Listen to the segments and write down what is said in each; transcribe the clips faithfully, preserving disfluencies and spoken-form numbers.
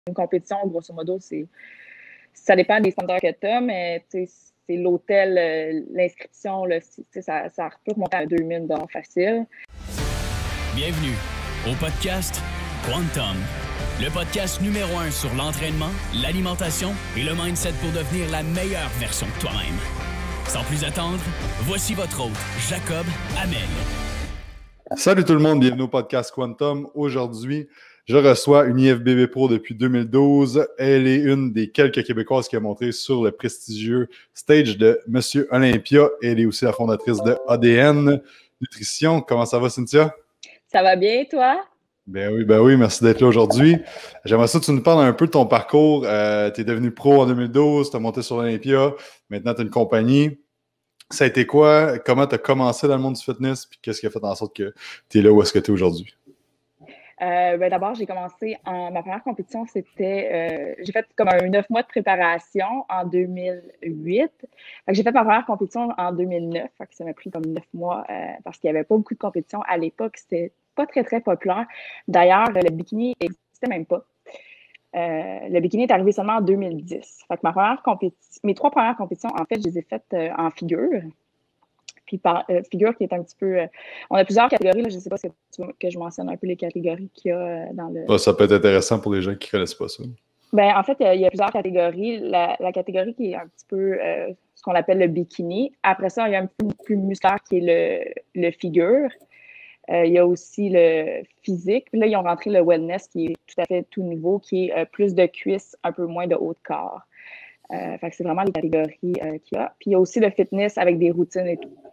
une compétition, grosso modo, c'est ça dépend des standards que tu as, mais c'est l'hôtel, euh, l'inscription, ça, ça peut remonter à deux mille dollars facile. Bienvenue au podcast Quantum, le podcast numéro un sur l'entraînement, l'alimentation et le mindset pour devenir la meilleure version de toi-même. Sans plus attendre, voici votre hôte, Jacob Hamel. Salut tout le monde, bienvenue au podcast Quantum. Aujourd'hui, je reçois une I F B B Pro depuis deux mille douze. Elle est une des quelques Québécoises qui a montré sur le prestigieux stage de Monsieur Olympia. Elle est aussi la fondatrice de A D N Nutrition. Comment ça va, Cynthia? Ça va bien, toi? Ben oui, ben oui, merci d'être là aujourd'hui. J'aimerais ça que tu nous parles un peu de ton parcours. Euh, tu es devenu pro en deux mille douze, tu as monté sur l'Olympia, maintenant tu as une compagnie. Ça a été quoi? Comment tu as commencé dans le monde du fitness? Puis qu'est-ce qui a fait en sorte que tu es là où est-ce que tu es aujourd'hui? Euh, ben D'abord, j'ai commencé en ma première compétition, c'était euh, j'ai fait comme un neuf mois de préparation en deux mille huit. J'ai fait ma première compétition en deux mille neuf. Fait que ça m'a pris comme neuf mois euh, parce qu'il n'y avait pas beaucoup de compétitions à l'époque. C'était pas très, très populaire. D'ailleurs, le bikini n'existait même pas. Euh, le bikini est arrivé seulement en deux mille dix. Fait que ma première compétition, mes trois premières compétitions, en fait, je les ai faites euh, en figure. Puis par euh, figure qui est un petit peu... Euh, on a plusieurs catégories. Là, je ne sais pas si tu veux que je mentionne un peu les catégories qu'il y a euh, dans le... Ah, ça peut être intéressant pour les gens qui ne connaissent pas ça. Ben, en fait, il y, a, il y a plusieurs catégories. La, la catégorie qui est un petit peu euh, ce qu'on appelle le bikini. Après ça, il y a un peu plus musculaire qui est le, le figure. Euh, il y a aussi le physique. Puis là, ils ont rentré le wellness qui est tout à fait tout nouveau, qui est euh, plus de cuisses, un peu moins de haut de corps. Euh, fait que c'est vraiment les catégories euh, qu'il y a. Puis il y a aussi le fitness avec des routines et tout.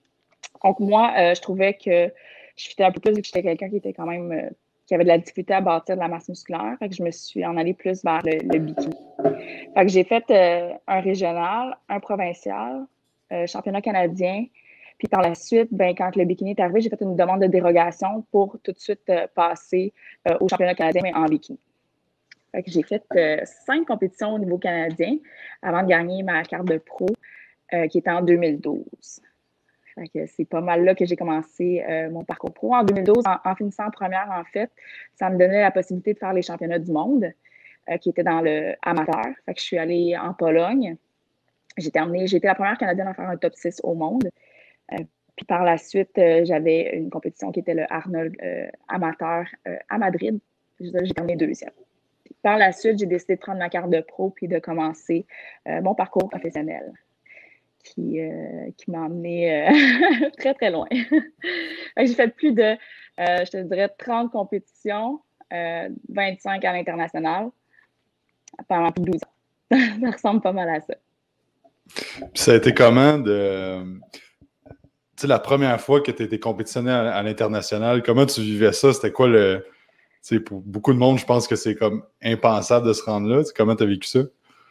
Donc moi, euh, je trouvais que je fitais un peu plus vu que j'étais quelqu'un qui était quand même euh, qui avait de la difficulté à bâtir de la masse musculaire. Fait que je me suis en allée plus vers le, le bikini. Fait que j'ai fait euh, un régional, un provincial, euh, championnat canadien. Puis par la suite, ben, quand le bikini est arrivé, j'ai fait une demande de dérogation pour tout de suite euh, passer euh, au championnat canadien, mais en bikini. Fait que j'ai fait euh, cinq compétitions au niveau canadien avant de gagner ma carte de pro, euh, qui était en deux mille douze. Fait que c'est pas mal là que j'ai commencé euh, mon parcours pro. En deux mille douze, en, en finissant en première, en fait, ça me donnait la possibilité de faire les championnats du monde, euh, qui étaient dans le amateur. Fait que je suis allée en Pologne. J'ai terminé, j'ai été la première Canadienne à faire un top six au monde. Euh, puis par la suite, euh, j'avais une compétition qui était le Arnold euh, amateur euh, à Madrid. J'ai terminé deuxième. Puis par la suite, j'ai décidé de prendre ma carte de pro puis de commencer euh, mon parcours professionnel qui, euh, qui m'a emmené euh, très, très loin. J'ai fait plus de, euh, je te dirais, trente compétitions, euh, vingt-cinq à l'international pendant plus de douze ans. Ça ressemble pas mal à ça. Puis ça a été comment de... Tu sais, la première fois que tu étais compétitionné à, à l'international, comment tu vivais ça? C'était quoi le... Tu sais, pour beaucoup de monde, je pense que c'est comme impensable de se rendre là. T'sais, comment tu as vécu ça?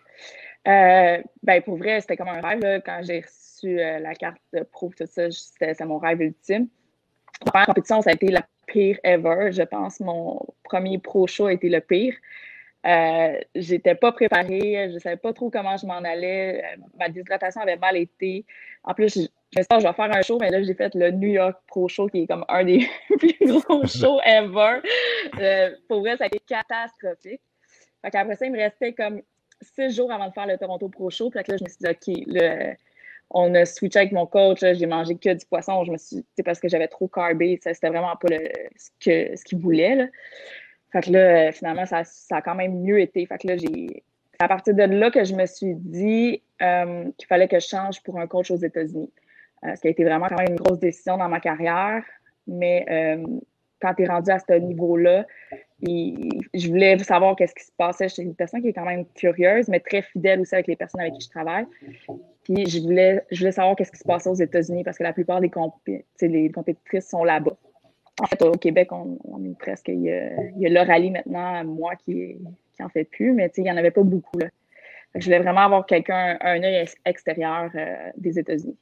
Euh, ben pour vrai, c'était comme un rêve. Là, quand j'ai reçu euh, la carte de pro, tout ça, c'était mon rêve ultime. La première compétition, ça a été la pire ever. Je pense mon premier pro show a été le pire. Euh, j'étais pas préparée, je savais pas trop comment je m'en allais. Euh, ma déshydratation avait mal été. En plus, je, je me suis dit, je vais faire un show, mais là, j'ai fait le New York Pro Show, qui est comme un des plus gros shows ever. Euh, pour vrai, ça a été catastrophique. Fait qu'après ça, il me restait comme six jours avant de faire le Toronto Pro Show. Puis là, je me suis dit, OK, là, on a switché avec mon coach. J'ai mangé que du poisson. Je me suis dit, parce que j'avais trop carbé. C'était vraiment pas le, ce que, ce qu'il voulait, là. Fait que là, finalement, ça, ça a quand même mieux été. Fait que là, j'ai... C'est à partir de là que je me suis dit euh, qu'il fallait que je change pour un coach aux États-Unis. Euh, ce qui a été vraiment quand même une grosse décision dans ma carrière. Mais euh, quand tu es rendu à ce niveau-là, il, je voulais savoir qu'est-ce qui se passait. Je suis une personne qui est quand même curieuse, mais très fidèle aussi avec les personnes avec qui je travaille. Puis je voulais, je voulais savoir qu'est-ce qui se passait aux États-Unis parce que la plupart des compé- les compétitrices sont là-bas. En fait, au Québec, on, on est presque... Il y a, il y a le rallye maintenant, moi, qui, qui en fait plus, mais il n'y en avait pas beaucoup. Là. Je voulais vraiment avoir quelqu'un, un œil extérieur euh, des États-Unis.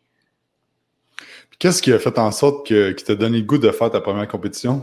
Puis qu'est-ce qui a fait en sorte que, qui t'a donné le goût de faire ta première compétition?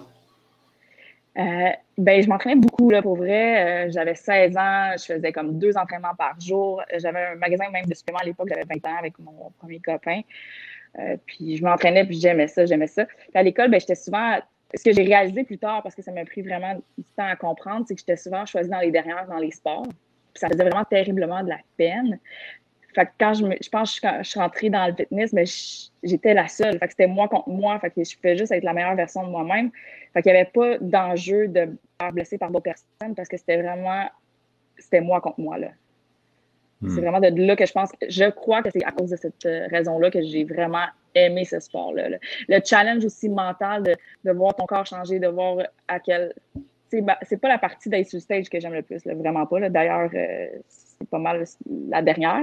Euh, ben, je m'entraînais beaucoup, là, pour vrai. Euh, j'avais seize ans, je faisais comme deux entraînements par jour. J'avais un magasin même de suppléments à l'époque, j'avais vingt ans avec mon premier copain. Euh, puis je m'entraînais, puis j'aimais ça, j'aimais ça. Puis à l'école, ben, j'étais souvent ce que j'ai réalisé plus tard, parce que ça m'a pris vraiment du temps à comprendre, c'est que j'étais souvent choisie dans les dernières dans les sports. Puis ça faisait vraiment terriblement de la peine. Fait que quand je, me, je pense que quand je suis rentrée dans le fitness, mais j'étais la seule. Fait que c'était moi contre moi. Fait que je pouvais juste être la meilleure version de moi-même. Fait qu'il n'y avait pas d'enjeu de me faire blesser par d'autres personnes parce que c'était vraiment, c'était moi contre moi, là. Mm. C'est vraiment de là que je pense, je crois que c'est à cause de cette raison-là que j'ai vraiment aimé ce sport-là. Là. Le challenge aussi mental de, de voir ton corps changer, de voir à quel... C'est pas la partie d'être sur le stage que j'aime le plus, là, vraiment pas. D'ailleurs, euh, c'est pas mal la dernière.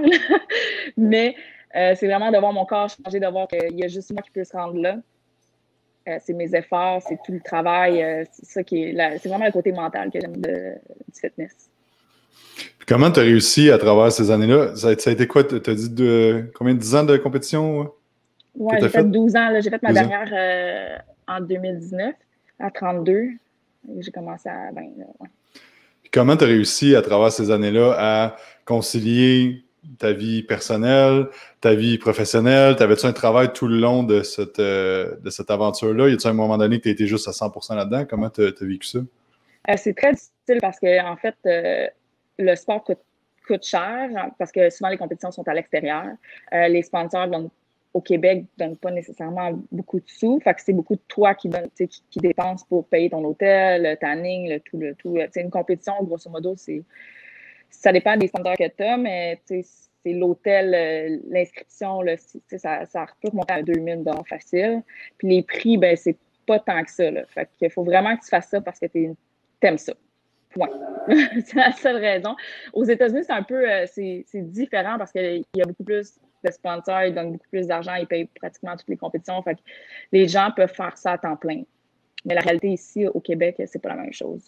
Mais euh, c'est vraiment de voir mon corps changer, de voir qu'il y a juste moi qui peux se rendre là. Euh, c'est mes efforts, c'est tout le travail. Euh, c'est ça qui est la... C'est vraiment le côté mental que j'aime du fitness. Puis comment tu as réussi à travers ces années-là? Ça, ça a été quoi? Tu as dit de, combien de dix ans de compétition? Oui, j'ai fait, fait douze ans. J'ai fait ma dernière euh, en deux mille dix-neuf à trente-deux. J'ai commencé à vingt. Là, ouais. Puis comment tu as réussi à travers ces années-là à concilier ta vie personnelle, ta vie professionnelle? T'avais-tu un travail tout le long de cette, euh, de cette aventure-là? Y a-t-il un moment donné que tu étais juste à cent pour cent là-dedans? Comment tu as vécu ça? Euh, c'est très difficile parce que, en fait, euh, le sport coûte, coûte cher parce que souvent les compétitions sont à l'extérieur. Euh, les sponsors donnent, au Québec ne donnent pas nécessairement beaucoup de sous. Fait que c'est beaucoup de toi qui, donne, qui, qui dépenses pour payer ton hôtel, le tanning, le tout, le tout. T'sais, une compétition, grosso modo, c'est ça dépend des sponsors que tu as, mais c'est l'hôtel, l'inscription, ça, ça peut remonter à deux mille dollars facile. Puis les prix, ben c'est pas tant que ça. Là. Fait qu'il faut vraiment que tu fasses ça parce que tu aimes ça. Point. C'est la seule raison. Aux États-Unis, c'est un peu euh, c'est différent parce qu'il y a beaucoup plus de sponsors, ils donnent beaucoup plus d'argent, ils payent pratiquement toutes les compétitions. Fait que les gens peuvent faire ça à temps plein. Mais la réalité ici, au Québec, c'est pas la même chose.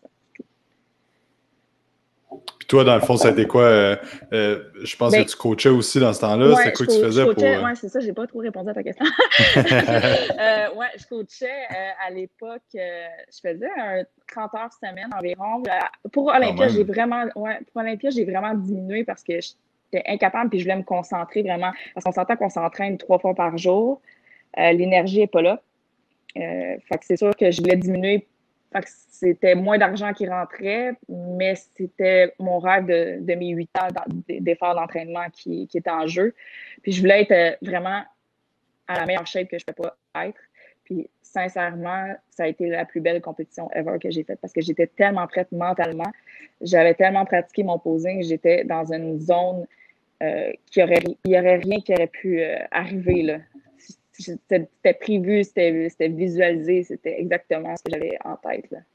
Puis toi, dans le fond, ça a été quoi? Euh, euh, je pense ben, que tu coachais aussi dans ce temps-là. Ouais, c'est quoi que tu faisais pour... Euh... Oui, c'est ça. J'ai pas trop répondu à ta question. euh, oui, je coachais euh, à l'époque. Euh, je faisais un trente heures semaine environ. Pour Olympia, j'ai vraiment... Ouais, pour Olympia, j'ai vraiment diminué parce que j'étais incapable puis je voulais me concentrer vraiment. Parce qu'on s'entend qu'on s'entraîne trois fois par jour. Euh, L'énergie n'est pas là. Euh, fait que c'est sûr que je voulais diminuer. C'était moins d'argent qui rentrait, mais c'était mon rêve de, de mes huit ans d'efforts d'entraînement qui, qui était en jeu. Puis je voulais être vraiment à la meilleure shape que je ne peux pas être. Puis sincèrement, ça a été la plus belle compétition ever que j'ai faite parce que j'étais tellement prête mentalement. J'avais tellement pratiqué mon posing. J'étais dans une zone euh, qui aurait, il n'y aurait rien qui aurait pu euh, arriver là. C'était prévu, c'était visualisé, c'était exactement ce que j'avais en tête. Là.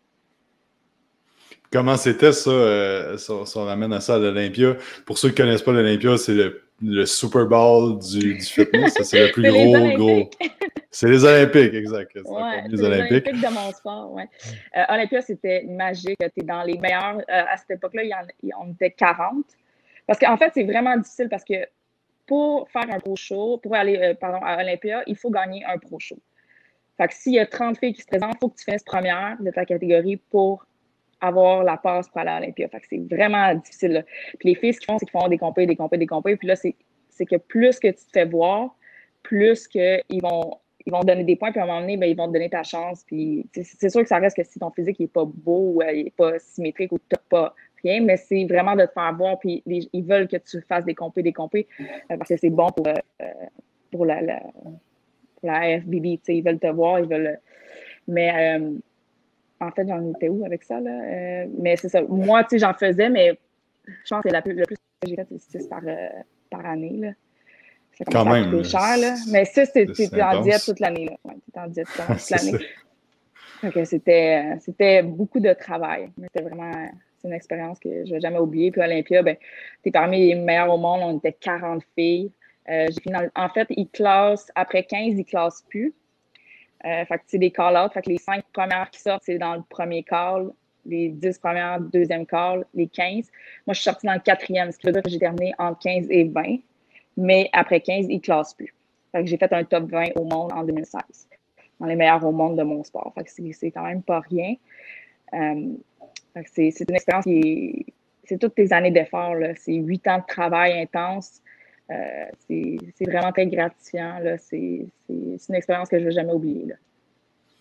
Comment c'était ça, euh, si on ramène à ça à l'Olympia? Pour ceux qui ne connaissent pas l'Olympia, c'est le, le Super Bowl du, du fitness. C'est le plus gros, gros. C'est les Olympiques, exact. C'est ouais, les, les Olympiques. Olympiques de mon sport, ouais. Euh, Olympia, c'était magique. Tu es dans les meilleurs. Euh, à cette époque-là, on était quarante. Parce qu'en fait, c'est vraiment difficile parce que pour faire un pro show, pour aller euh, pardon, à Olympia, il faut gagner un pro show. Fait que s'il y a trente filles qui se présentent, il faut que tu finisses première de ta catégorie pour avoir la passe pour aller à Olympia. Fait que c'est vraiment difficile. Là. Puis les filles, ce qu'ils font, c'est qu'ils font des compés, des compés, des compés. Puis là, c'est que plus que tu te fais voir, plus qu'ils vont, ils vont te donner des points. Puis à un moment donné, ben, ils vont te donner ta chance. Puis c'est sûr que ça reste que si ton physique n'est pas beau ou il n'est pas symétrique ou tu n'as pas rien, mais c'est vraiment de te faire voir, puis les, ils veulent que tu fasses des compés, des compés, euh, parce que c'est bon pour, euh, pour, la, la, pour la A F B B, tu sais, ils veulent te voir, ils veulent... Mais, euh, en fait, j'en étais où avec ça, là? Euh, mais c'est ça, moi, tu sais, j'en faisais, mais je pense que la plus, le plus que j'ai fait, c'est six par, euh, par année, là. Ça Quand même, à coûter cher, là. Mais ça, c'était en diète toute l'année, là. Ouais, c'était en diète toute l'année. Donc, c'était, c'était beaucoup de travail, mais c'était vraiment... C'est une expérience que je ne vais jamais oublier. Puis Olympia, ben, tu es parmi les meilleurs au monde. On était quarante filles. Euh, fini dans, en fait, ils classent, après quinze, ils ne classent plus. Euh, fait que c'est des call-outs. Fait que les cinq premières qui sortent, c'est dans le premier call. Les dix premières, deuxième call. Les quinze. Moi, je suis sortie dans le quatrième, ce qui veut dire que j'ai terminé entre quinze et vingt. Mais après quinze, ils ne classent plus. Fait que j'ai fait un top vingt au monde en deux mille seize. Dans les meilleurs au monde de mon sport. Fait que c'est quand même pas rien. Euh, C'est une expérience qui est... C'est toutes tes années d'effort. C'est huit ans de travail intense. Euh, c'est vraiment très gratifiant. C'est une expérience que je ne vais jamais oublier. Là.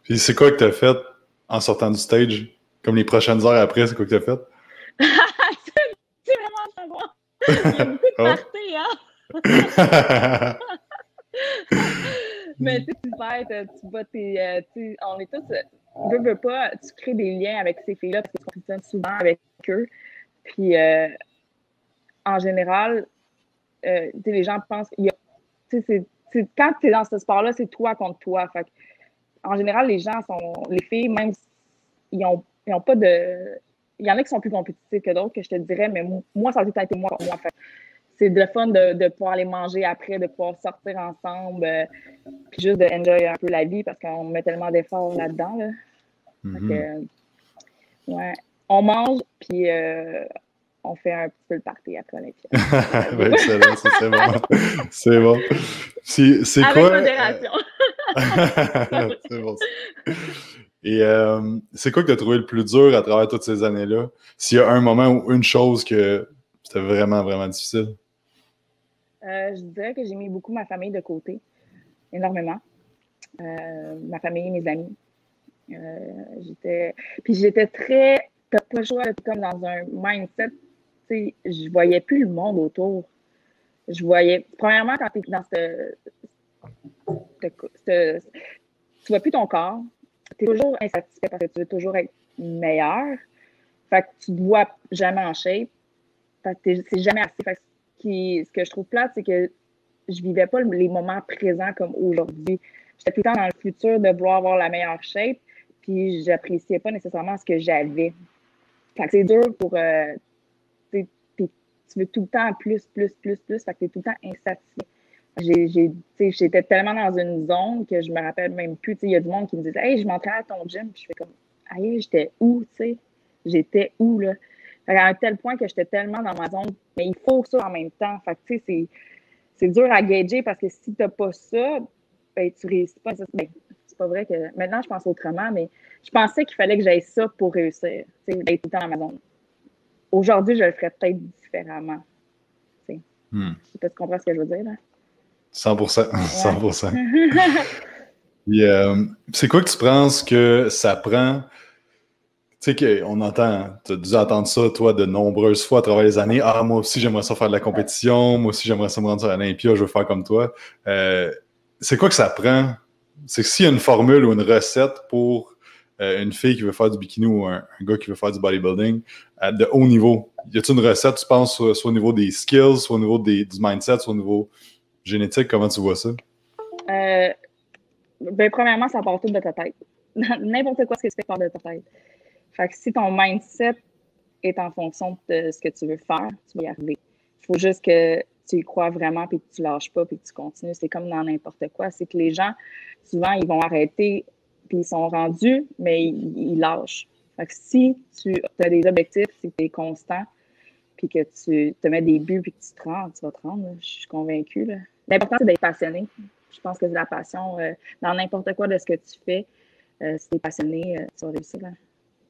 Puis c'est quoi que tu as fait en sortant du stage? Comme les prochaines heures après, c'est quoi que tu as fait? C'est vraiment savoir. Il y a beaucoup de parties, hein? Mais tu sais, tu fêtes, tu vas tes. Euh, on est tous. Veux, veux pas, tu crées des liens avec ces filles-là parce que tu fonctionnes souvent avec eux. Puis, euh, en général, euh, les gens pensent. Il y a, c'est, c'est, quand tu es dans ce sport-là, c'est toi contre toi. Fait, en général, les gens sont. Les filles, même, ils ont, ils ont pas de. Il y en a qui sont plus compétitifs que d'autres, que je te dirais, mais moi, ça a tout été moi contre moi. Fait, c'est de fun de, de pouvoir aller manger après, de pouvoir sortir ensemble, euh, puis juste de enjoy un peu la vie parce qu'on met tellement d'efforts là-dedans. Là. Mm-hmm. que, ouais. On mange, puis euh, on fait un petit peu le party après l'Olympiade. Ben, excellent, c'est, c'est bon. C'est bon. C'est, c'est Avec quoi? modération. C'est bon. Et euh, c'est quoi que tu as trouvé le plus dur à travers toutes ces années-là? S'il y a un moment ou une chose que c'était vraiment, vraiment difficile? Euh, je dirais que j'ai mis beaucoup ma famille de côté, énormément. Euh, ma famille, mes amis. Euh, j'étais... Puis j'étais très... T'as pas le choix, t'es comme dans un mindset. Tu sais, je voyais plus le monde autour. Je voyais... Premièrement, quand t'es dans ce... ce... ce... Tu vois plus ton corps. T'es toujours insatisfait parce que tu veux toujours être meilleur. Fait que tu te vois jamais en shape. Fait que t'es... c'est jamais assez. Fait que Qui, ce que je trouve plate, c'est que je vivais pas les moments présents comme aujourd'hui. J'étais tout le temps dans le futur de vouloir avoir la meilleure shape, puis j'appréciais pas nécessairement ce que j'avais. Fait que c'est dur pour... Euh, tu veux tout le temps plus, plus, plus, plus, fait que t'es tout le temps insatisfait. J'ai, j'ai, j'étais tellement dans une zone que je me rappelle même plus. Il y a du monde qui me disait « Hey, je m'entraîne à ton gym. » Puis je fais comme « Aïe, j'étais où, tu sais? J'étais où, là? » À un tel point que j'étais tellement dans ma zone, mais il faut ça en même temps. Fait que, tu sais, c'est, c'est dur à gager parce que si tu n'as pas ça, ben, tu réussis pas. Ben, c'est pas vrai que. Maintenant, je pense autrement, mais je pensais qu'il fallait que j'aille ça pour réussir. Tu sais, d'être tout le temps dans ma zone. Aujourd'hui, je le ferais peut-être différemment. Tu sais. Hmm. Je sais pas si tu comprends ce que je veux dire, là. cent pour cent. Ouais. cent pour cent. Et, euh, c'est quoi que tu penses que ça prend? Tu sais qu'on entend, tu as dû entendre ça, toi, de nombreuses fois à travers les années. Ah, moi aussi, j'aimerais ça faire de la compétition. Moi aussi, j'aimerais ça me rendre sur l'Olympia. Je veux faire comme toi. Euh, c'est quoi que ça prend? C'est que s'il y a une formule ou une recette pour euh, une fille qui veut faire du bikini ou un, un gars qui veut faire du bodybuilding à de haut niveau, y a-t-il une recette, tu penses, soit, soit au niveau des skills, soit au niveau des, du mindset, soit au niveau génétique? Comment tu vois ça? Euh, ben, premièrement, ça part tout de ta tête. N'importe quoi, ce que tu fais part de ta tête. Fait que si ton mindset est en fonction de ce que tu veux faire, tu vas y arriver. Il faut juste que tu y crois vraiment puis que tu lâches pas puis que tu continues. C'est comme dans n'importe quoi. C'est que les gens, souvent, ils vont arrêter puis ils sont rendus, mais ils, ils lâchent. Fait que si tu as des objectifs, si tu es constant puis que tu te mets des buts puis que tu te rends, tu vas te rendre. Là. Je suis convaincue. Là. L'important, c'est d'être passionné. Je pense que c'est la passion euh, dans n'importe quoi de ce que tu fais. Euh, si tu es passionné, euh, tu vas réussir. Là.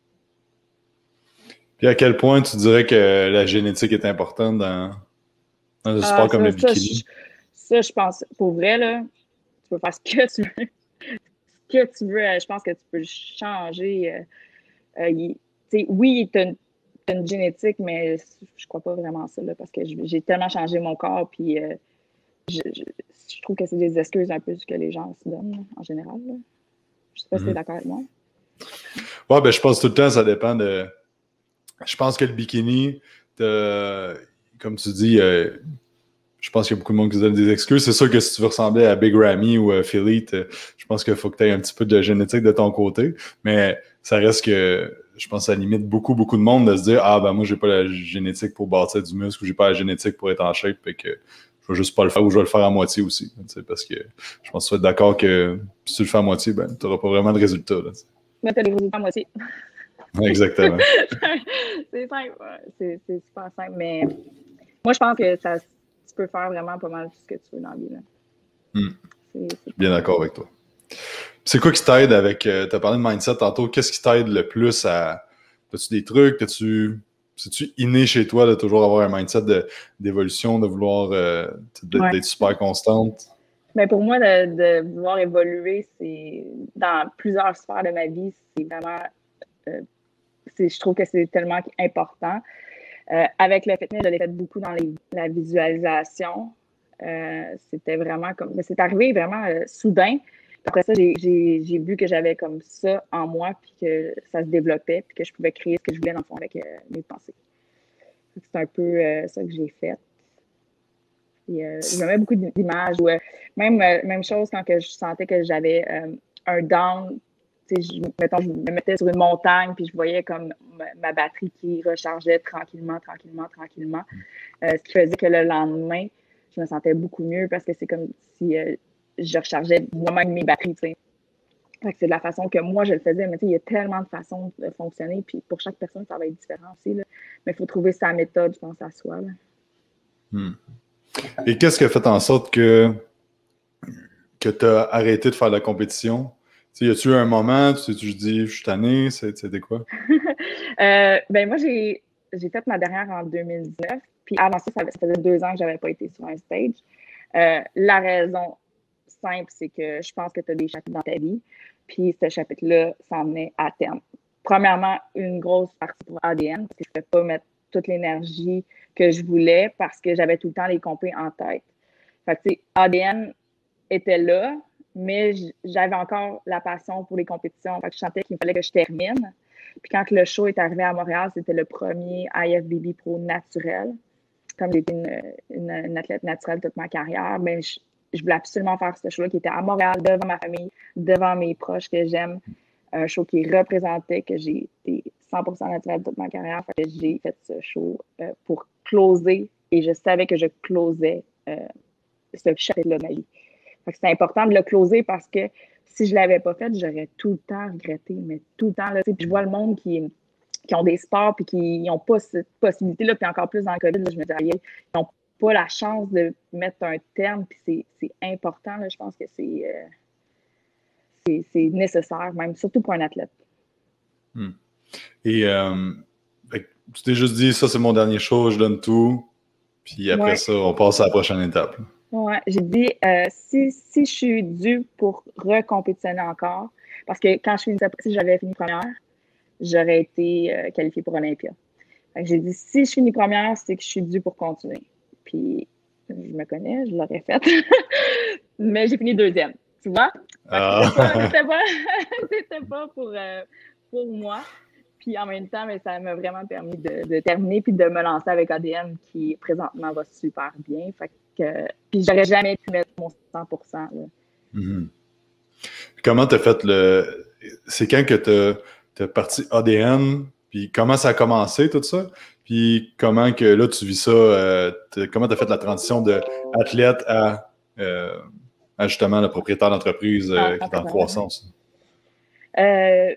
Puis à quel point tu dirais que la génétique est importante dans, dans un sport ah, comme ça, le bikini? Ça je, ça, je pense, pour vrai, là, tu peux faire ce que tu veux. Ce que tu veux, je pense que tu peux le changer. Euh, euh, il, oui, tu as une, une génétique, mais je crois pas vraiment ça, là, parce que j'ai tellement changé mon corps, puis euh, je, je, je trouve que c'est des excuses un peu ce que les gens se donnent, là, en général. Là. Je sais pas mm-hmm. si tu es d'accord avec moi. Ouais, ben je pense tout le temps, ça dépend de... Je pense que le bikini, comme tu dis, euh, je pense qu'il y a beaucoup de monde qui se donne des excuses. C'est sûr que si tu veux ressembler à Big Ramy ou à Philly, je pense qu'il faut que tu aies un petit peu de génétique de ton côté. Mais ça reste que, je pense que ça limite beaucoup, beaucoup de monde de se dire « Ah, ben moi, j'ai pas la génétique pour bâtir du muscle ou j'ai pas la génétique pour être en shape. » Fait que je vais juste pas le faire ou je vais le faire à moitié aussi. Parce que je pense que tu vas être d'accord que si tu le fais à moitié, ben, tu n'auras pas vraiment de résultat. Mais tu as les résultats à moitié. Exactement. C'est simple. C'est, c'est super simple. Mais moi, je pense que ça, tu peux faire vraiment pas mal tout ce que tu veux dans la vie. Là. Mm. C'est, c'est Bien d'accord avec toi. C'est quoi qui t'aide avec... Euh, tu as parlé de mindset tantôt. Qu'est-ce qui t'aide le plus à... As-tu des trucs? As-tu... C'est-tu inné chez toi de toujours avoir un mindset de, d'évolution, de vouloir euh, de, ouais. d'être super constante? Mais pour moi, de, de vouloir évoluer, c'est dans plusieurs sphères de ma vie, c'est vraiment, euh, c'est, je trouve que c'est tellement important. Euh, avec le fitness, je l'ai fait beaucoup dans les, la visualisation. Euh, c'était vraiment comme, mais c'est arrivé vraiment euh, soudain. Après ça, j'ai, j'ai, j'ai vu que j'avais comme ça en moi, puis que ça se développait, puis que je pouvais créer ce que je voulais dans le fond avec euh, mes pensées. C'est un peu euh, ça que j'ai fait. Et, euh, je me mets beaucoup d'images. Ou, euh, même, euh, même chose quand que je sentais que j'avais euh, un down. Je, mettons, je me mettais sur une montagne, puis je voyais comme ma, ma batterie qui rechargeait tranquillement, tranquillement, tranquillement. Euh, ce qui faisait que le lendemain, je me sentais beaucoup mieux parce que c'est comme si euh, je rechargeais moi-même mes batteries. Fait que c'est de la façon que moi je le faisais, mais il y a tellement de façons de fonctionner, puis pour chaque personne, ça va être différent aussi. Là. Mais il faut trouver sa méthode, je pense, à soi. Là. Hmm. Et qu'est-ce qui a fait en sorte que, que tu as arrêté de faire la compétition? Tu sais, y a-tu eu un moment, tu te dis, je suis tanné, c'était quoi? euh, ben moi, j'ai, j'ai fait ma dernière en deux mille dix-neuf, puis avant ça, ça, ça faisait deux ans que je n'avais pas été sur un stage. Euh, la raison simple, c'est que je pense que tu as des chapitres dans ta vie, puis ce chapitre-là s'en venait à terme. Premièrement, une grosse partie pour A D N, parce que je ne pouvais pas mettre toute l'énergie que je voulais parce que j'avais tout le temps les compés en tête. Fait que, tu sais, A D N était là, mais j'avais encore la passion pour les compétitions. Fait que je sentais qu'il fallait que je termine. Puis quand le show est arrivé à Montréal, c'était le premier I F B B Pro naturel. Comme j'étais une, une, une athlète naturelle toute ma carrière, ben je, je voulais absolument faire ce show-là qui était à Montréal, devant ma famille, devant mes proches que j'aime. Un show qui représentait que j'ai été cent pour cent naturelle toute ma carrière. Fait que j'ai fait ce show euh, pour closer et je savais que je closais euh, ce chapitre-là de ma vie. Fait que c'est important de le closer parce que si je ne l'avais pas fait, j'aurais tout le temps regretté, mais tout le temps. Là, puis je vois le monde qui, qui ont des sports et qui n'ont pas cette possibilité-là, puis encore plus dans le COVID, là, je me dis, ils n'ont pas la chance de mettre un terme, puis c'est, c'est important. Là, je pense que c'est, euh, c'est, c'est nécessaire, même, surtout pour un athlète. Hmm. Et euh, tu t'es juste dit, ça, c'est mon dernier show, je donne tout, puis après ouais. ça, on passe à la prochaine étape. Oui, j'ai dit, euh, si, si je suis due pour recompétitionner encore, parce que quand je finissais, si j'avais fini première, j'aurais été euh, qualifiée pour Olympia. Fait que j'ai dit, si je finis première, c'est que je suis due pour continuer. Puis, je me connais, je l'aurais faite. Mais j'ai fini deuxième, tu vois? Ah. C'était pas, c'était pas pour, euh, pour moi. Puis en même temps, mais ça m'a vraiment permis de, de terminer puis de me lancer avec A D N qui, présentement, va super bien. Fait que, puis j'aurais jamais pu mettre mon cent pour cent. Là. Mm-hmm. Comment tu as fait le... C'est quand que tu as parti A D N, puis comment ça a commencé tout ça? Puis comment que là tu vis ça? Euh, comment tu as fait la transition de athlète à, euh, à justement le propriétaire d'entreprise euh, ah, qui est en croissance? Euh,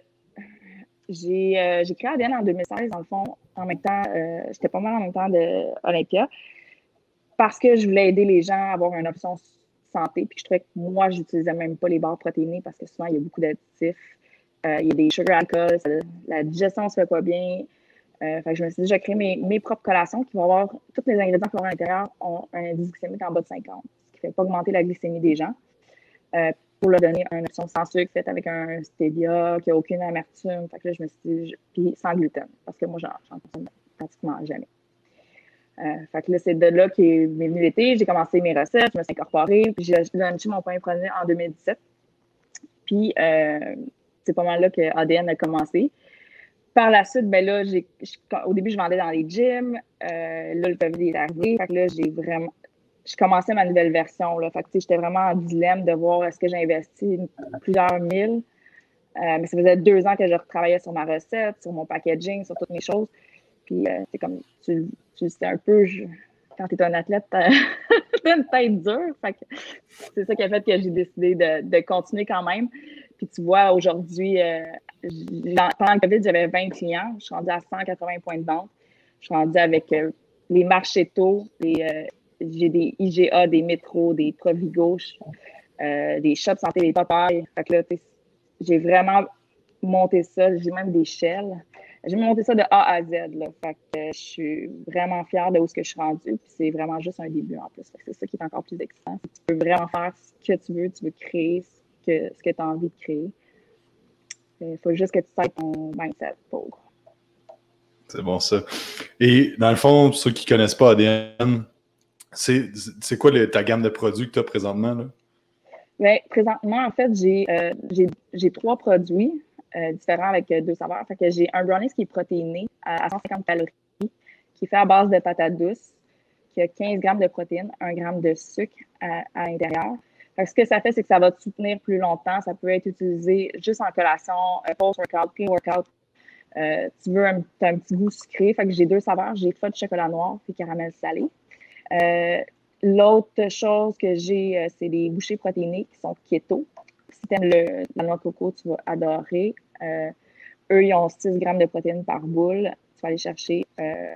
j'ai, euh, j'ai créé A D N en deux mille seize, dans le fond, en même temps, euh, j'étais pas mal en même temps de Olympia, parce que je voulais aider les gens à avoir une option santé, puis je trouvais que moi, j'utilisais même pas les barres protéinées parce que souvent, il y a beaucoup d'additifs. Euh, il y a des sugar alcool, ça, la digestion ne se fait pas bien. Euh, fait que je me suis dit, je vais créer mes, mes propres collations qui vont avoir, tous les ingrédients qui vont avoir à l'intérieur ont un indice glycémique en bas de cinquante, ce qui ne fait pas augmenter la glycémie des gens. Euh, pour leur donner une option sans sucre, faite avec un stevia, qui n'a aucune amertume. Fait que là, je me suis dit, je, puis sans gluten, parce que moi, j'en, j'en consomme pratiquement jamais. Euh, fait que là, c'est de là qu'est venu l'été. J'ai commencé mes recettes, je me suis incorporée, puis j'ai lancé mon premier produit en deux mille dix-sept. Puis, euh, c'est pas mal là que A D N a commencé. Par la suite, ben là, j'ai, au début, je vendais dans les gyms. Euh, là, le COVID est arrivé. Fait que là, j'ai vraiment... Je commençais ma nouvelle version. Là. Fait que, j'étais vraiment en dilemme de voir est-ce que j'ai investi plusieurs mille. Euh, mais ça faisait deux ans que je retravaillais sur ma recette, sur mon packaging, sur toutes mes choses. Puis, euh, c'est comme, tu, tu sais un peu, je, quand tu es un athlète, tu as une tête dure. Fait que c'est ça qui a fait que j'ai décidé de, de continuer quand même. Puis, tu vois, aujourd'hui, euh, pendant le COVID, j'avais vingt clients. Je suis rendue à cent quatre-vingts points de vente. Je suis rendue avec euh, les marchés tôt, les, euh, j'ai des I G A, des métros, des Provigo, euh, des shops santé, des Popeyes. Fait que là, j'ai vraiment monté ça. J'ai même des shells. j'ai monté ça de A à Z. Là. Fait que euh, je suis vraiment fière de où ce que je suis rendue. Puis c'est vraiment juste un début en plus. Fait que c'est ça qui est encore plus excitant. Tu peux vraiment faire ce que tu veux. Tu veux créer ce que, ce que tu as envie de créer. Il faut juste que tu saches ton mindset pour. C'est bon ça. Et dans le fond, pour ceux qui ne connaissent pas A D N, c'est, c'est quoi le, ta gamme de produits que tu as présentement? Là? Bien, présentement, en fait, j'ai, euh, j'ai, j'ai trois produits euh, différents avec euh, deux saveurs. Fait que j'ai un brownies qui est protéiné à, à cent cinquante calories, qui est fait à base de patates douces, qui a quinze grammes de protéines, un gramme de sucre à, à l'intérieur. Fait que ce que ça fait, c'est que ça va te soutenir plus longtemps. Ça peut être utilisé juste en collation, euh, post-workout, pré-workout. Euh, tu veux un, un petit goût sucré. Fait que j'ai deux saveurs. J'ai fudge chocolat noir et caramel salé. Euh, L'autre chose que j'ai, euh, c'est des bouchées protéinées qui sont keto. Si tu aimes le, la noix de coco, tu vas adorer. Euh, eux, ils ont six grammes de protéines par boule. Tu vas aller chercher euh,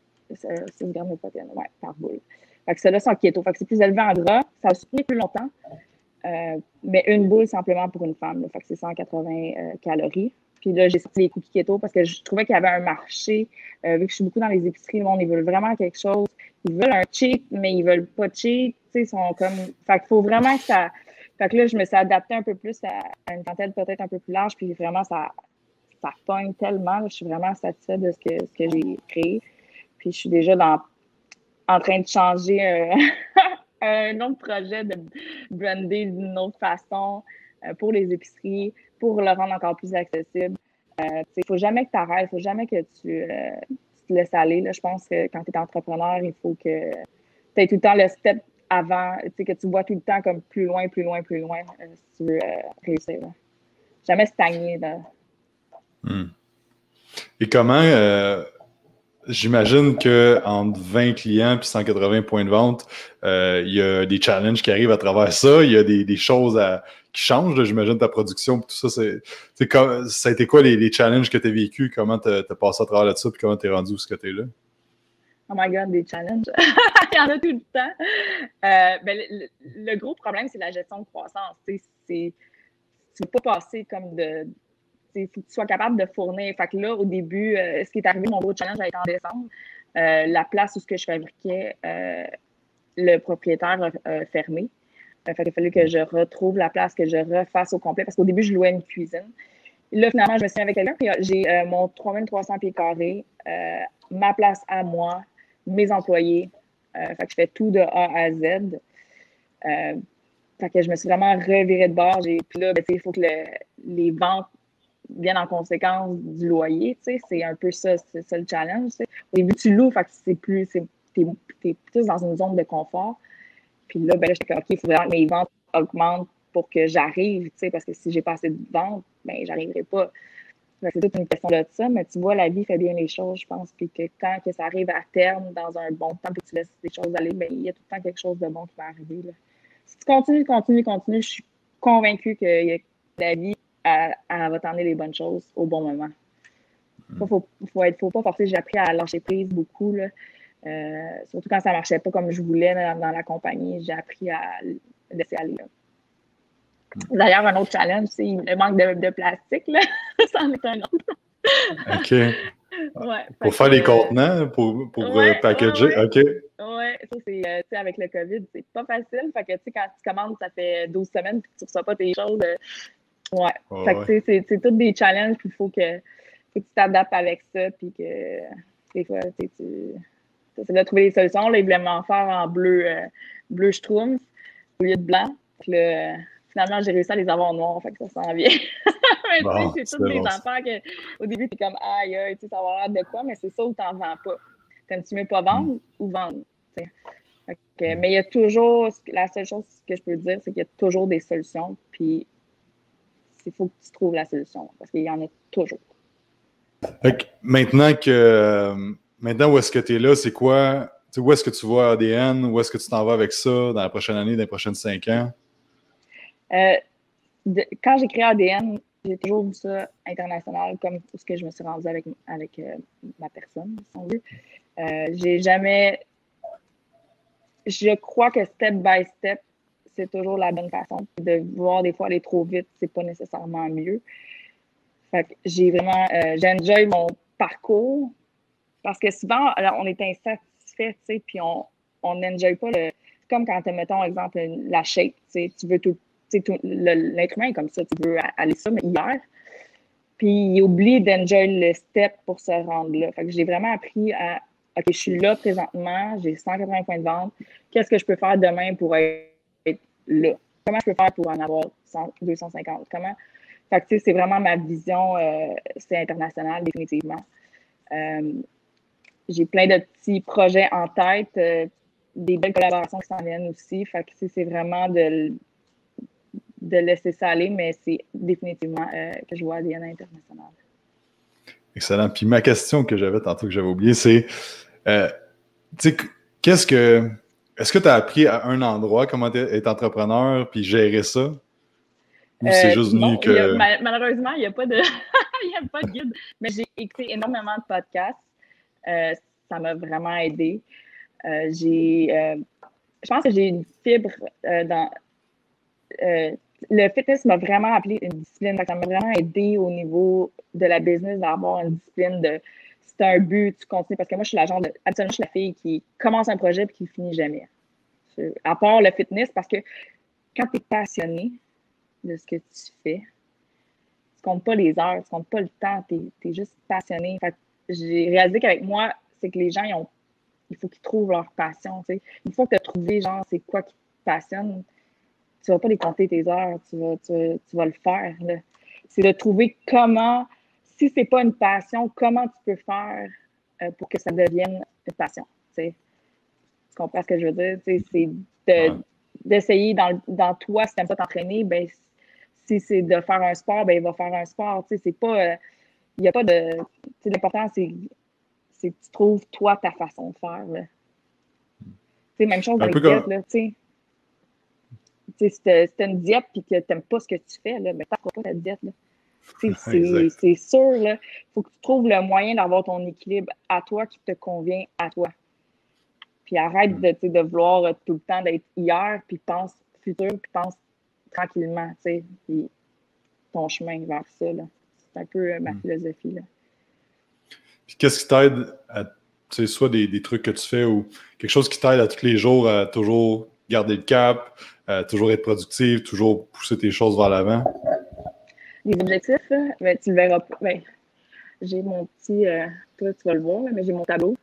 six grammes de protéines ouais, par boule. Fait que ceux-là sont keto. Fait que c'est plus élevé en gras. Ça va soutenir plus longtemps. Euh, mais une boule, simplement pour une femme. Là. Fait que c'est cent quatre-vingts euh, calories. Puis là, j'ai sorti les cookies keto parce que je trouvais qu'il y avait un marché. Euh, vu que je suis beaucoup dans les épiceries, le monde, ils veulent vraiment quelque chose. Ils veulent un cheat, mais ils veulent pas cheat. Tu sais, ils sont comme. Fait qu'il faut vraiment que ça. Fait que là, je me suis adaptée un peu plus à, à une clientèle peut-être un peu plus large. Puis vraiment, ça, ça pogne tellement. Là, je suis vraiment satisfaite de ce que, ce que j'ai créé. Puis je suis déjà dans, en train de changer euh, un autre projet de brander d'une autre façon euh, pour les épiceries, pour le rendre encore plus accessible. Il euh, ne faut jamais que tu arrêtes, il ne faut jamais que tu, euh, tu te laisses aller. Là. Je pense que quand tu es entrepreneur, il faut que tu aies tout le temps le step avant, que tu vois tout le temps comme plus loin, plus loin, plus loin, euh, si tu veux euh, réussir. Là. Jamais stagner. Là. Hmm. Et comment, euh, j'imagine qu'entre vingt clients et cent quatre-vingts points de vente, euh, il y a des challenges qui arrivent à travers ça, il y a des, des choses à, qui changent, là, j'imagine, ta production, tout ça. C'est, c'est comme, ça a été quoi les, les challenges que tu as vécu, comment tu as passé à travers là-dessus, puis comment tu es rendu où ce que tu es là? Oh my God, des challenges. Il y en a tout le temps. Euh, ben, le, le gros problème, c'est la gestion de croissance. C'est, c'est, tu ne peux pas passer comme de... Il faut que tu sois capable de fournir. Fait que là, au début, euh, ce qui est arrivé, mon gros challenge a été en décembre. Euh, la place où ce que je fabriquais, euh, le propriétaire a euh, fermé. Euh, fait qu'il a fallu que je retrouve la place, que je refasse au complet. Parce qu'au début, je louais une cuisine. Là, finalement, je me suis mis avec quelqu'un. Puis j'ai euh, mon trois mille trois cents pieds carrés, euh, ma place à moi, mes employés. Euh, fait que je fais tout de A à Z. Euh, fait que je me suis vraiment revirée de bord. J'ai, puis là, ben, il faut que le, les ventes viennent en conséquence du loyer. C'est un peu ça, c'est ça le challenge. T'sais. Au début, tu loues, fait que c'est plus, c'est, t'es, t'es plus dans une zone de confort. Puis là, ben là, j'étais comme, OK, il faut vraiment que mes ventes augmentent pour que j'arrive, parce que si j'ai pas assez de ventes, ben j'arriverai pas. C'est toute une question de ça, mais tu vois, la vie fait bien les choses, je pense, puis que quand que ça arrive à terme, dans un bon temps, puis que tu laisses les choses aller, ben il y a tout le temps quelque chose de bon qui va arriver. Là. Si tu continues, continues, continues, je suis convaincue que la vie, elle, elle va t'emmener les bonnes choses au bon moment. Il ne faut, faut, être, faut pas forcer. J'ai appris à lâcher prise beaucoup, là. Euh, surtout quand ça ne marchait pas comme je voulais dans, dans la compagnie. J'ai appris à laisser aller. Là. D'ailleurs, un autre challenge, c'est le manque de, de plastique. Là. Ça en est un autre. OK. Ouais, pour faire que, les contenants, pour, pour ouais, euh, packager. Ouais, ouais. OK. Oui, ça, c'est, euh, tu sais, avec le COVID, c'est pas facile. Fait que, tu sais, quand tu commandes, ça fait douze semaines que tu ne reçois pas tes choses. Euh, ouais. Oh, fait que, tu sais, c'est, c'est tous des challenges, puis il faut que, faut que tu t'adaptes avec ça, puis que, des fois, tu sais, tu essaies de trouver des solutions. Là, ils voulaient m'en faire en bleu, euh, bleu schtroumpf au lieu de blanc. Puis là, euh, finalement, j'ai réussi à les avoir en noir, fait que ça s'en vient. Mais bon, tu sais, c'est toutes des bon. affaires qu'au début, tu es comme, aïe, aïe, tu sais, ça va avoir l'air de quoi, mais c'est ça où tu n'en vends pas. T'aimes-tu mieux pas vendre mm. ou vendre? Que, mais il y a toujours, la seule chose que je peux dire, c'est qu'il y a toujours des solutions, puis il faut que tu trouves la solution, parce qu'il y en a toujours. Fait, maintenant que, maintenant où est-ce que tu es là, c'est quoi, tu sais, où est-ce que tu vois A D N, où est-ce que tu t'en vas avec ça dans la prochaine année, dans les prochaines cinq ans? Euh, de, quand j'ai créé A D N, j'ai toujours vu ça international, comme tout ce que je me suis rendue avec, avec euh, ma personne, si on veut. Euh, j'ai jamais... Je crois que step by step, c'est toujours la bonne façon. De voir des fois aller trop vite, c'est pas nécessairement mieux. Fait que j'ai vraiment... Euh, j'enjoy mon parcours, parce que souvent, alors, on est insatisfait, tu sais, puis on on n'enjoy pas le... Comme quand, mettons, exemple, la shape, tu sais, tu veux tout... Tu sais, tout l'être humain est comme ça, tu veux aller ça, mais hier, puis il oublie d'enjoy le step pour se rendre là. Fait que j'ai vraiment appris à, OK, je suis là présentement, j'ai cent quatre-vingts points de vente, qu'est-ce que je peux faire demain pour être là? Comment je peux faire pour en avoir cent, deux cent cinquante? Comment? Fait que, tu sais, c'est vraiment ma vision, euh, c'est international, définitivement. Euh, j'ai plein de petits projets en tête, euh, des belles collaborations qui s'en viennent aussi. Fait que, tu sais, c'est vraiment de, de laisser ça aller, mais c'est définitivement euh, que je vois à l'I N international. Excellent. Puis ma question que j'avais tantôt, que j'avais oublié, c'est, euh, tu sais, qu'est-ce que, est-ce que tu as appris à un endroit comment être entrepreneur puis gérer ça? Ou c'est euh, juste non, venu que... a, malheureusement, il n'y a pas de il y a pas de guide, mais j'ai écouté énormément de podcasts. Euh, ça m'a vraiment aidé. Euh, j'ai, euh, je pense que j'ai une fibre euh, dans... Euh, le fitness m'a vraiment appelé une discipline. Ça m'a vraiment aidé au niveau de la business d'avoir une discipline de si tu as un but, tu continues. Parce que moi, je suis la genre de. Absolument, je suis la fille qui commence un projet et qui ne finit jamais. À part le fitness, parce que quand tu es passionné de ce que tu fais, tu ne comptes pas les heures, tu ne comptes pas le temps, tu es, es juste passionné. Fait que j'ai réalisé qu'avec moi, c'est que les gens, ils ont, il faut qu'ils trouvent leur passion. T'sais. Une fois que tu as trouvé, genre, c'est quoi qui te passionne, tu ne vas pas les compter tes heures, tu vas, tu, tu vas le faire. Là. C'est de trouver comment, si ce n'est pas une passion, comment tu peux faire euh, pour que ça devienne une passion. T'sais. Tu comprends ce que je veux dire? T'sais, c'est de, ouais. d'essayer dans, dans toi, si tu n'aimes pas t'entraîner, ben, si c'est de faire un sport, ben, il va faire un sport. T'sais, c'est pas, il euh, n'y a pas de... L'important, c'est, c'est que tu trouves, toi, ta façon de faire. Là. T'sais, même chose dans les diètes, là, tu sais. Si tu as une diète et que tu n'aimes pas ce que tu fais, là, ben, tu ne feras pas ta diète. Là. C'est, c'est sûr, il faut que tu trouves le moyen d'avoir ton équilibre à toi qui te convient à toi. Puis arrête mm. de, de vouloir tout le temps d'être hier, puis pense futur, puis pense tranquillement, puis ton chemin vers ça. Là. C'est un peu euh, ma mm. philosophie. Là. Puis qu'est-ce qui t'aide à, tu sais, soit des, des trucs que tu fais ou quelque chose qui t'aide à tous les jours à toujours garder le cap, euh, toujours être productif, toujours pousser tes choses vers l'avant? Les objectifs, là, ben, tu le verras pas. Ben, j'ai mon petit... Euh, toi, tu vas le voir, là, mais j'ai mon tableau.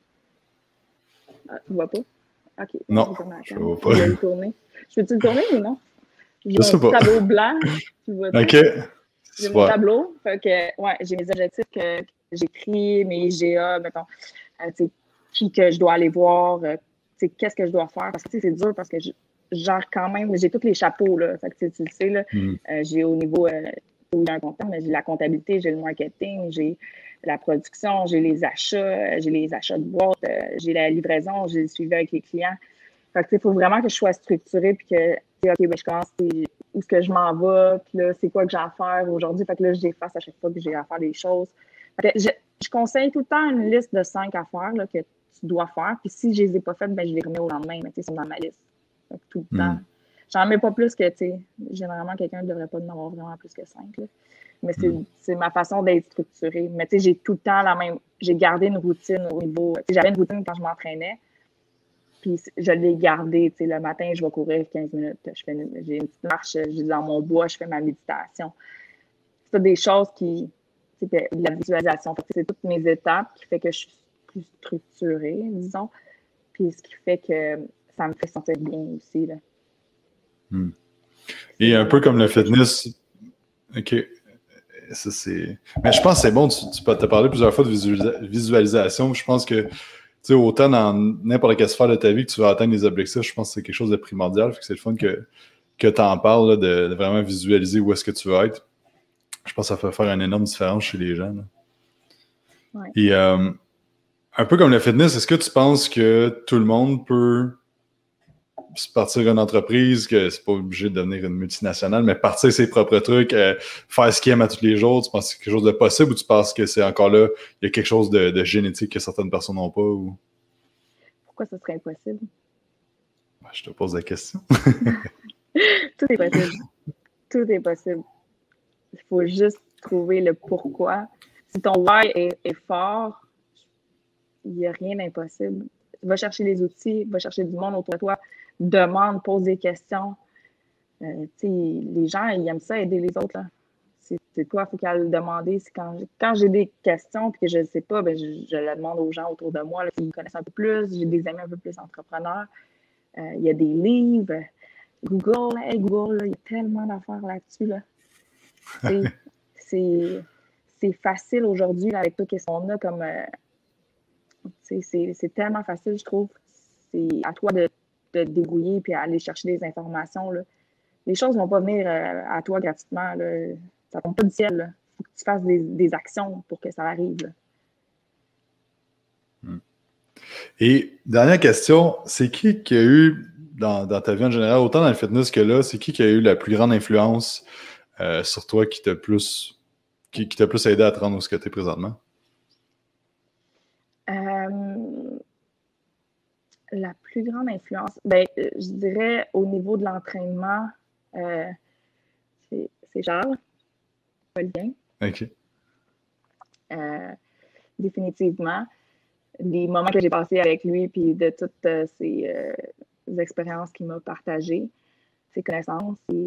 Ah, tu ne vois pas? OK. Non, je ne vois pas. Je vais le tourner. Je peux-tu le tourner ou non? J'ai je mon tableau blanc. Tu vois OK. J'ai mon tableau. Fait que, ouais, j'ai mes objectifs que, que j'écris, mes I G A, mettons, euh, tu sais, qui que je dois aller voir, euh, tu sais, qu'est-ce que je dois faire. Parce que, tu sais, c'est dur parce que je gère quand même, j'ai tous les chapeaux, là. Fait que, tu le sais, là, mm. euh, j'ai au niveau, euh, j'ai un comptable, mais j'ai la comptabilité, j'ai le marketing, j'ai la production, j'ai les achats, j'ai les achats de boîtes, euh, j'ai la livraison, j'ai le suivi avec les clients. Fait que, il faut vraiment que je sois structurée puis que, OK, ben, je commence, où est-ce que je m'en vais, puis là, c'est quoi que j'ai à faire aujourd'hui. Fait que là, j'efface à chaque fois que j'ai à faire des choses. Fait que je, je conseille tout le temps une liste de cinq affaires là, que tu dois faire. Puis si je les ai pas faites, ben, je les remets au lendemain, mais tu sais, c'est dans ma liste. Fait que tout le mm. temps. J'en mets pas plus que, tu sais, généralement, quelqu'un ne devrait pas en avoir vraiment plus que cinq. Là. Mais c'est, mm. c'est ma façon d'être structurée. Mais tu sais, j'ai tout le temps la même... J'ai gardé une routine au niveau... Tu sais, j'avais une routine quand je m'entraînais. Puis je l'ai gardée. Tu sais, le matin, je vais courir quinze minutes. Je fais une, j'ai une petite marche, je vais dans mon bois, je fais ma méditation. C'est des choses qui... Tu sais, de la visualisation. Fait que c'est toutes mes étapes qui fait que je suis plus structurée, disons. Puis ce qui fait que ça me fait sentir bien aussi, là. Hmm. Et un peu comme le fitness... OK. Ça, c'est... Mais je pense que c'est bon, tu, tu as parlé plusieurs fois de visualisa- visualisation. Je pense que, tu sais, autant dans n'importe quelle sphère de ta vie que tu vas atteindre des objectifs, je pense que c'est quelque chose de primordial. Fait que c'est le fun que, que tu en parles, là, de, de vraiment visualiser où est-ce que tu veux être. Je pense que ça fait faire une énorme différence chez les gens. Là. Ouais. Et euh, un peu comme le fitness, est-ce que tu penses que tout le monde peut se partir une entreprise, que c'est pas obligé de devenir une multinationale, mais partir ses propres trucs, euh, faire ce qu'il aime à tous les jours, tu penses que c'est quelque chose de possible ou tu penses que c'est encore là, il y a quelque chose de, de génétique que certaines personnes n'ont pas? Ou... Pourquoi ce serait impossible? Ben, je te pose la question. Tout est possible. Tout est possible. Il faut juste trouver le pourquoi. si ton why est, est fort, il n'y a rien d'impossible. Va chercher les outils, va chercher du monde autour de toi, demande, pose des questions. Euh, les gens, ils aiment ça, aider les autres. Là. C'est, c'est quoi, il faut qu'elle le demander. C'est quand, quand j'ai des questions et que je ne sais pas, ben, je, je le demande aux gens autour de moi là, qui me connaissent un peu plus. J'ai des amis un peu plus entrepreneurs. Euh, il y a des livres. Google, hey Google, là, il y a tellement d'affaires là-dessus. Là. C'est, c'est, c'est facile aujourd'hui là, avec tout ce qu'on a comme... Euh, c'est, c'est tellement facile, je trouve. C'est à toi de te débrouiller et aller chercher des informations. Là. Les choses ne vont pas venir euh, à toi gratuitement. Là. Ça ne tombe pas du ciel. Il faut que tu fasses des, des actions pour que ça arrive. Là. Et dernière question, c'est qui qui a eu, dans, dans ta vie en général, autant dans le fitness que là, c'est qui qui a eu la plus grande influence euh, sur toi qui t'a plus, qui, qui t'a plus aidé à te rendre où ce que tu es présentement? Euh, la plus grande influence, ben, je dirais au niveau de l'entraînement, euh, c'est, c'est Charles, pas le bien. OK. Euh, définitivement. Les moments que j'ai passés avec lui, puis de toutes euh, ces euh, expériences qu'il m'a partagées, ses connaissances, et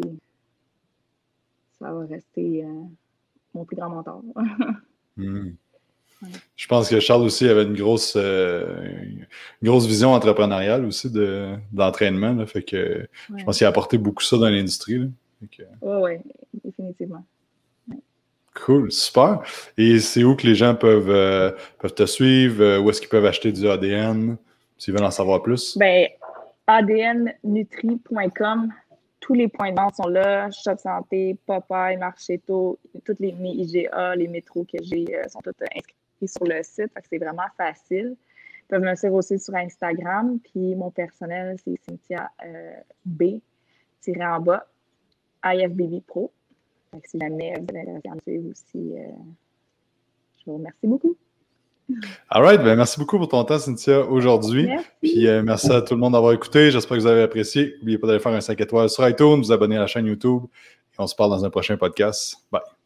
ça va rester euh, mon plus grand mentor. mm. Ouais. Je pense que Charles aussi avait une grosse, euh, une grosse vision entrepreneuriale aussi de, d'entraînement. Là, fait que ouais. Je pense qu'il a apporté beaucoup ça dans l'industrie. Là. Que... Oui, oui, définitivement. Cool, super. Et c'est où que les gens peuvent, euh, peuvent te suivre? Euh, où est-ce qu'ils peuvent acheter du A D N? S'ils veulent en savoir plus? Bien, A D N nutri point com. Tous les points de vente sont là. Shop Santé, Popeye, Marchetto, toutes les mes I G A, les métros que j'ai euh, sont tous inscrits sur le site. Fait que c'est vraiment facile. Ils peuvent me suivre aussi sur Instagram. Puis mon personnel, c'est Cynthia euh, B, tiré en bas, I F B B Pro. Fait que si jamais vous avez intéressé à me suivre aussi, euh, je vous remercie beaucoup. All right, ben merci beaucoup pour ton temps, Cynthia, aujourd'hui. Merci. Puis euh, merci à tout le monde d'avoir écouté. J'espère que vous avez apprécié. N'oubliez pas d'aller faire un cinq étoiles sur iTunes, vous abonner à la chaîne YouTube. Et on se parle dans un prochain podcast. Bye.